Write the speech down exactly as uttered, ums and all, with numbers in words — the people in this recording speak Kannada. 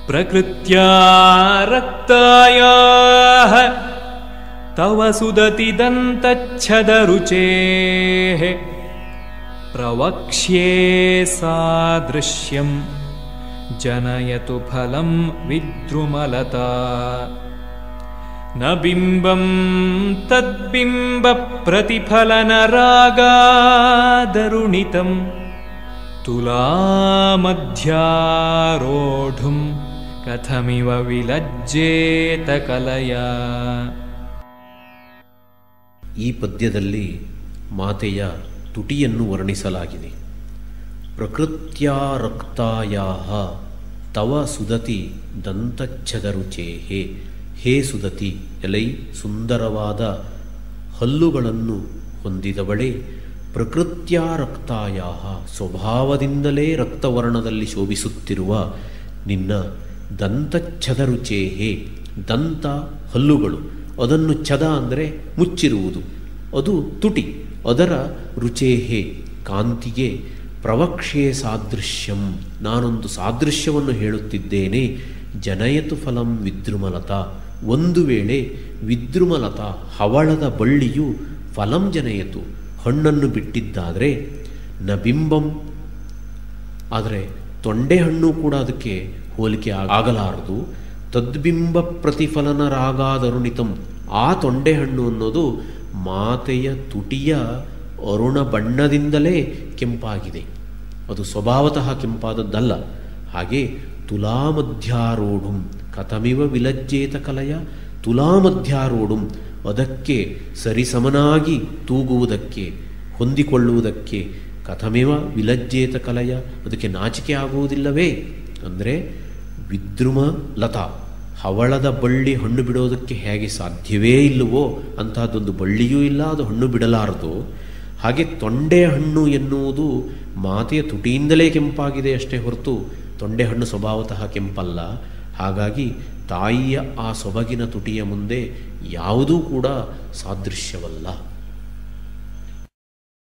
ಪ್ರಕೃತ್ಯಾ ರಕ್ತಾಯಾಃ ತವ ಸುದತಿ ದಂತಚ್ಛದರುಚೇಃ ಪ್ರವಕ್ಷ್ಯೇ ಸಾದೃಶ್ಯಂ ಜನಯತು ಫಲಂ ವಿದ್ರುಮಲತಾ ನ ಬಿಂಬಂ ತದ್ಬಿಂಬ ಪ್ರತಿಫಲನ ರಾಗಾದರುಣಿತಂ ತುಲಾಮಧ್ಯಾರೋಢುಂ ಕಥಮಿವ ವಿಲಜ್ಜೇತ ಕಲಯಾ. ಈ ಪದ್ಯದಲ್ಲಿ ಮಾತೆಯ ತುಟಿಯನ್ನು ವರ್ಣಿಸಲಾಗಿದೆ. ಪ್ರಕೃತ್ಯಾ ರಕ್ತಾಯಾಃ ತವ ಸುದತಿ ದಂತಚ್ಛದರುಚೇಹೇ. ಹೇ ಸುದತಿ, ಎಲೈ ಸುಂದರವಾದ ಹಲ್ಲುಗಳನ್ನು ಹೊಂದಿದವಳೇ, ಪ್ರಕೃತ್ಯಾ ರಕ್ತಾಯಾಃ ಸ್ವಭಾವದಿಂದಲೇ ರಕ್ತವರ್ಣದಲ್ಲಿ ಶೋಭಿಸುತ್ತಿರುವ ನಿನ್ನ ದಂತಚ್ಛದರುಚೇಹೇ, ದಂತ ಹಲ್ಲುಗಳು, ಅದನ್ನು ಛದ ಅಂದರೆ ಮುಚ್ಚಿರುವುದು, ಅದು ತುಟಿ, ಅದರ ರುಚೇಹೇ ಕಾಂತಿಗೆ ಪ್ರವಕ್ಷ್ಯೇ ಸಾದೃಶ್ಯಂ, ನಾನೊಂದು ಸಾದೃಶ್ಯವನ್ನು ಹೇಳುತ್ತಿದ್ದೇನೆ. ಜನಯತು ಫಲಂ ವಿದ್ರುಮಲತಾ, ಒಂದು ವೇಳೆ ವಿದ್ರುಮಲತಾ ಹವಳದ ಬಳ್ಳಿಯು ಫಲಂ ಜನಯತು ಹಣ್ಣನ್ನು ಬಿಟ್ಟಿದ್ದಾದರೆ, ನ ಬಿಂಬಂ, ಆದರೆ ತೊಂಡೆಹಣ್ಣು ಕೂಡ ಅದಕ್ಕೆ ಹೋಲಿಕೆ ಆಗಲಾರದು. ತದ್ಬಿಂಬ ಪ್ರತಿಫಲನ ರಾಗಾದರುಣಿತಂ, ಆ ತೊಂಡೆಹಣ್ಣು ಅನ್ನೋದು ಮಾತೆಯ ತುಟಿಯ ಅರುಣ ಬಣ್ಣದಿಂದಲೇ ಕೆಂಪಾಗಿದೆ, ಅದು ಸ್ವಭಾವತಃ ಕೆಂಪಾದದ್ದಲ್ಲ. ಹಾಗೆ ತುಲಾಮಧ್ಯಾರೋಢುಂ ಕಥಮಿವ ವಿಲಜ್ಜೇತ ಕಲಯ, ತುಲಾಮಧ್ಯಾರೋಢುಂ ಅದಕ್ಕೆ ಸರಿಸಮನಾಗಿ ತೂಗುವುದಕ್ಕೆ, ಹೊಂದಿಕೊಳ್ಳುವುದಕ್ಕೆ, ಕಥಮಿವ ವಿಲಜ್ಜೇತ ಕಲಯ ಅದಕ್ಕೆ ನಾಚಿಕೆ ಆಗುವುದಿಲ್ಲವೇ ಅಂದರೆ, ವಿದ್ರುಮ ಲತಾ ಹವಳದ ಬಳ್ಳಿ ಹಣ್ಣು ಬಿಡೋದಕ್ಕೆ ಹೇಗೆ ಸಾಧ್ಯವೇ ಇಲ್ಲವೋ ಅಂತಹದ್ದೊಂದು ಬಳ್ಳಿಯೂ ಇಲ್ಲ, ಅದು ಹಣ್ಣು ಬಿಡಲಾರದು. ಹಾಗೆ ತೊಂಡೆ ಹಣ್ಣು ಎನ್ನುವುದು ಮಾತೆಯ ತುಟಿಯಿಂದಲೇ ಕೆಂಪಾಗಿದೆ ಅಷ್ಟೇ ಹೊರತು ತೊಂಡೆಹಣ್ಣು ಸ್ವಭಾವತಃ ಕೆಂಪಲ್ಲ. ಹಾಗಾಗಿ ತಾಯಿಯ ಆ ಸೊಬಗಿನ ತುಟಿಯ ಮುಂದೆ ಯಾವುದೂ ಕೂಡ ಸಾದೃಶ್ಯವಲ್ಲ.